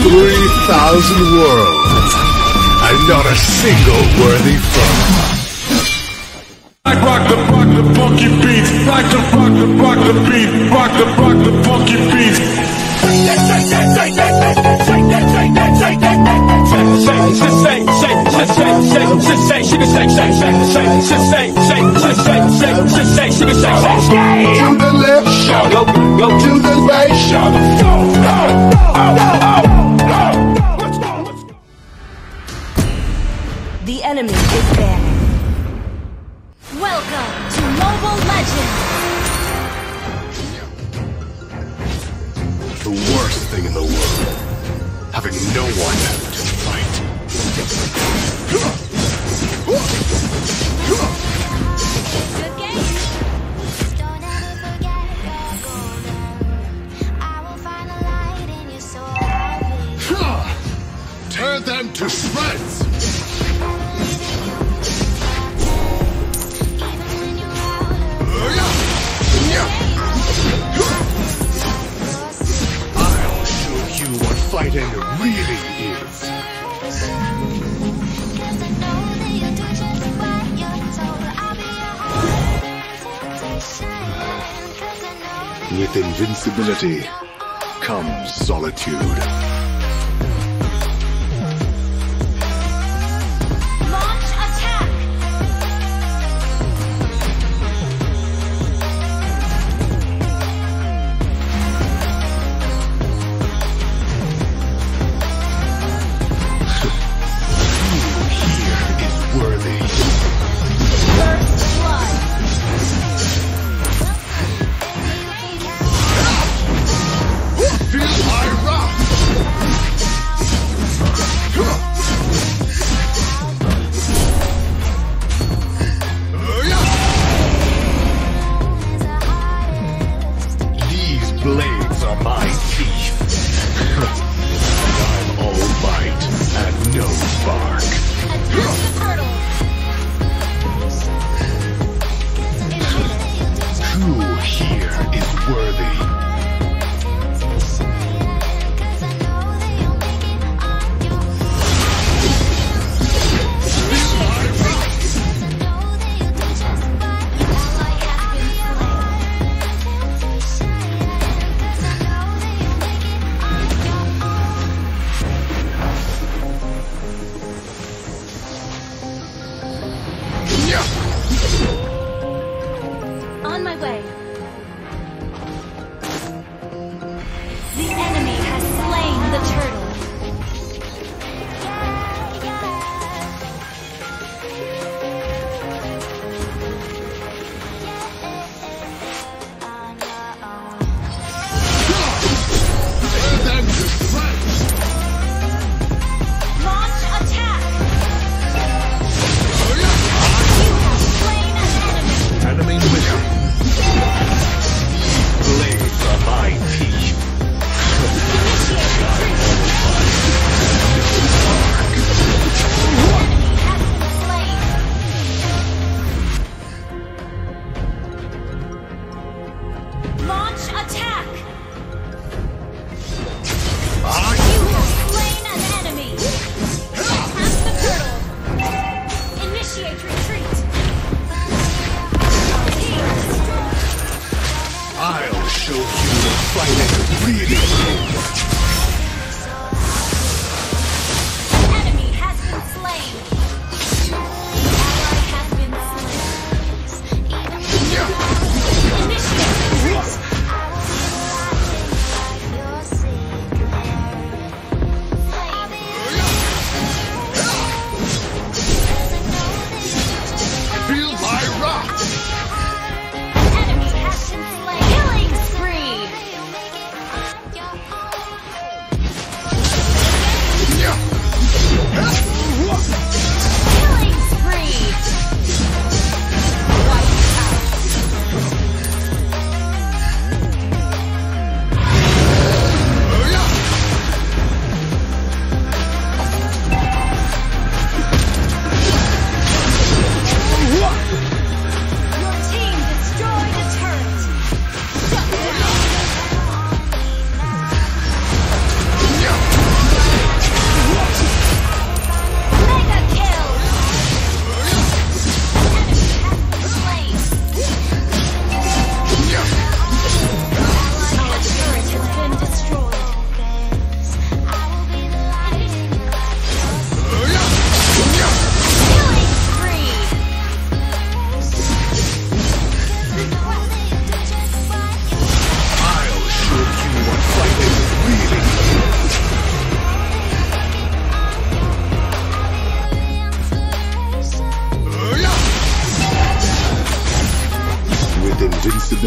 3,000 worlds, and not a single worthy foe. Rock the funky beats. Rock the beat. Rock the funky beats. To the left, shout, go to the right, shout, go. The enemy is there. Welcome to Mobile Legends! The worst thing in the world, having no one to fight. Good game! Don't ever forget you're golden. I will find a light in your soul. Tear them to shreds! I'll show you what fighting really is. With invincibility comes solitude. Launch attack! Here is worthy. First blood! Feel I rock!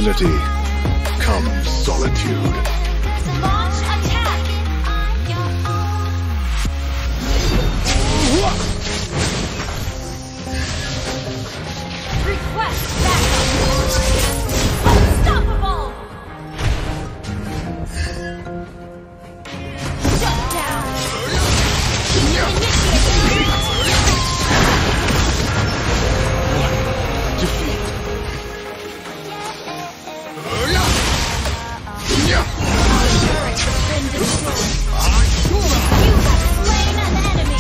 invincibility comes solitude. Launch attack. Request backup. Unstoppable. Shut down. Turret has been destroyed. You have slain an enemy.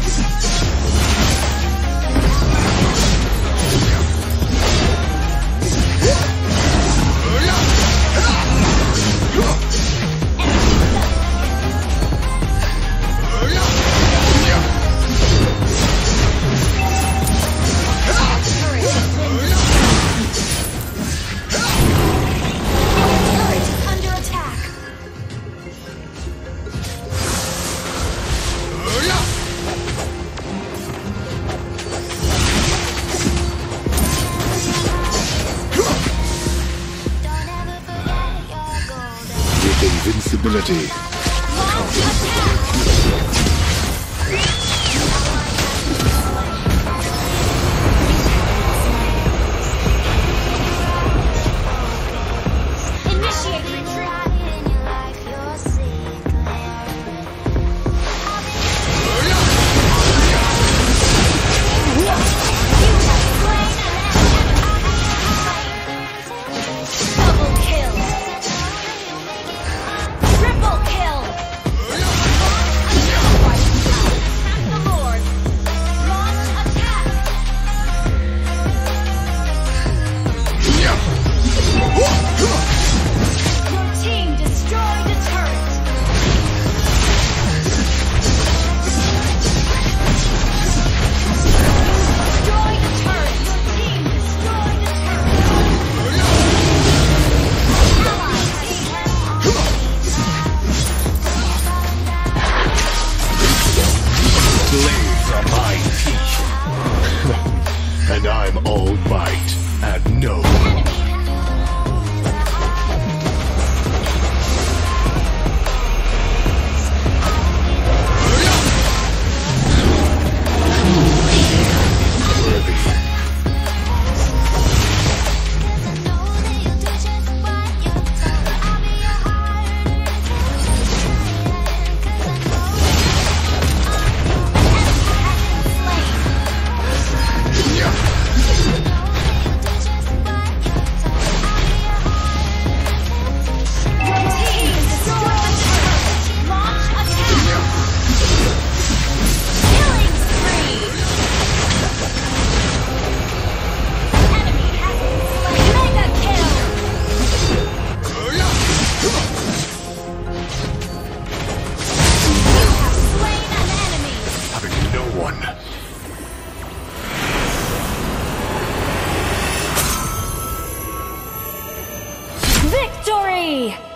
Under attack. With invincibility Launch attack. Initiate retreat. You have slain an enemy. Double kill. Triple kill. Attack the Lord. Launch attack. Your team destroyed a turret. Destroyed a turret. Your team destroyed a turret. Allied team slaves are my teeth. And I'm all bite and no. Worthy. Having no one. Victory!